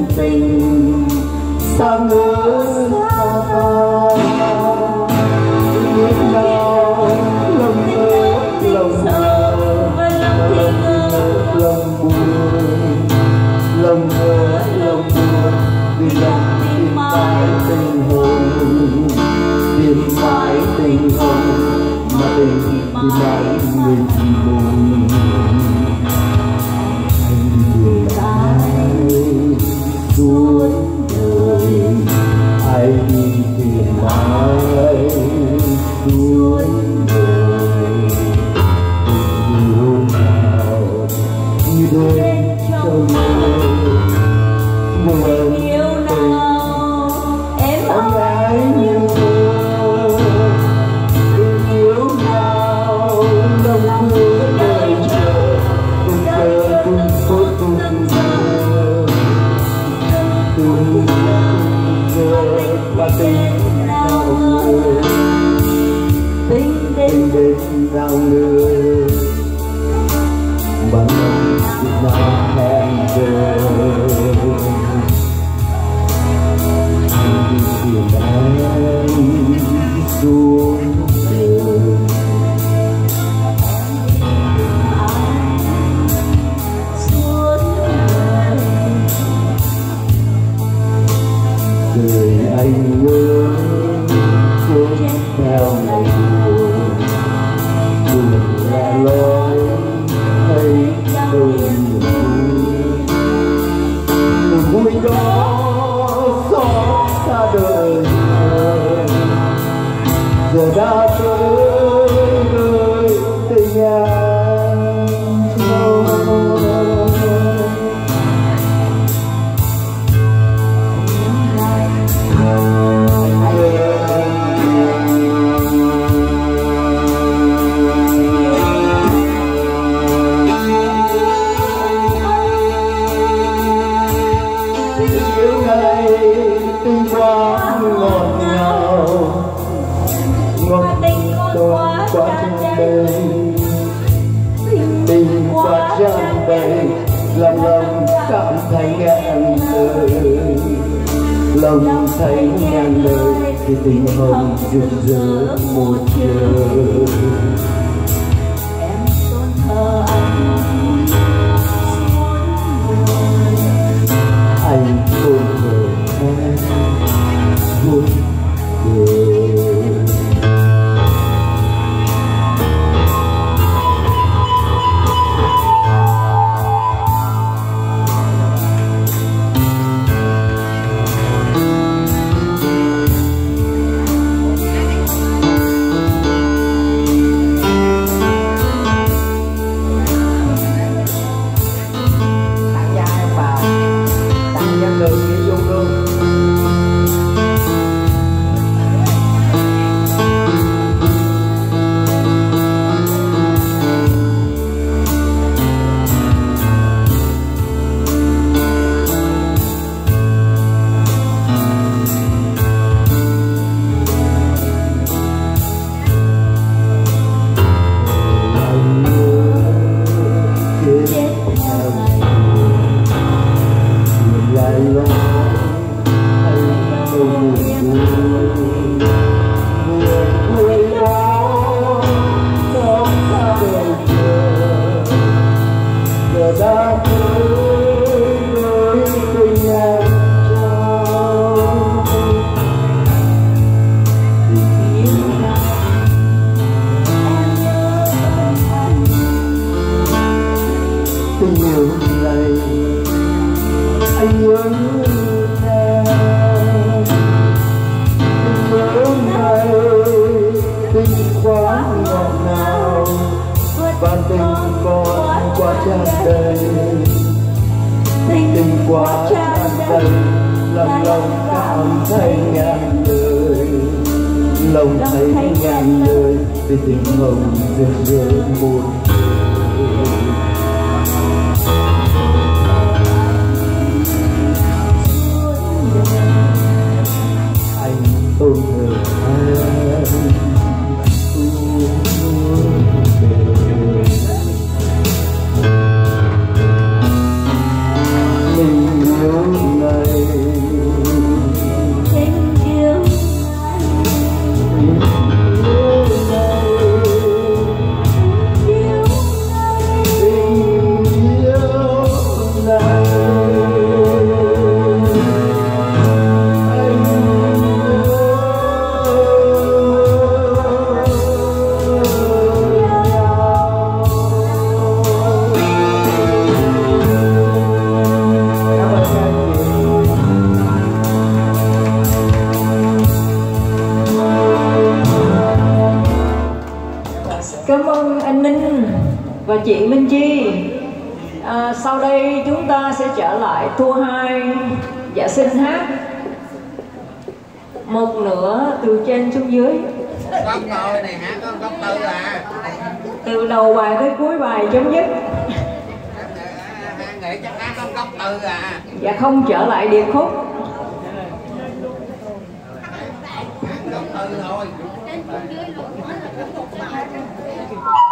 tình xa ngỡ xa ta biết nào lòng nhớ lòng sợ lòng buồn lòng nhớ lòng buồn vì lòng tìm mãi tình hồn tìm mãi tình hồn mà tình thì mãi người buồn suốt đời ai đi tìm mãi suốt đời từ hôm nào như đêm trong mơ buồn yêu nào em ơi như mơ tình yêu nào lòng hứa đời chờ cùng chờ cùng phút cùng và tình nào nữa tình đến nào nữa bằng lòng Việt Nam hẹn giờ đi tìm em xuống đường đời anh ơi cuốn theo ngày buồn là lối thấy đôi niềm vui đó xót xa đời giờ đã tới nơi tình anh tình quá ngọt ngào ngọt quá tràn đầy tình quá tràn đầy làm lòng cảm thấy ngàn lời lòng thấy ngàn lời thì tình hồng rực rỡ một trời em tôn thờ anh tôn thờ em suốt đời. Tình yêu này anh nhớ em tình nhớ này tình quá ngọt ngào và tình còn quá tràn đầy tình quá tràn đầy làm lòng cảm thấy ngàn lời lòng thấy ngàn lời vì tình hồng rực rỡ một tôn thờ em mình nhớ ngày sau đây chúng ta sẽ trở lại tour 2. Dạ xin hát một nửa từ trên xuống dưới. Góc tôi này hả? Có góc tư à? Từ đầu bài tới cuối bài chấm dứt. Nghĩ chắc hát có góc tư à? Dạ không trở lại điệp khúc. Góc tư thôi.